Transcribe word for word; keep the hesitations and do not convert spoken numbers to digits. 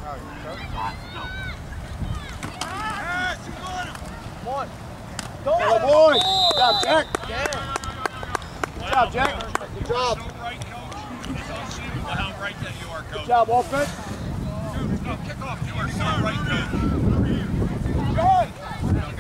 One. Go, boy! Good job, Jack. Yeah. Good job, Jack. Good job. So right, coach. It's unbelievable how right that you are, coach. Good job, offense. Dude, no, kick off. You are so right, coach. Good.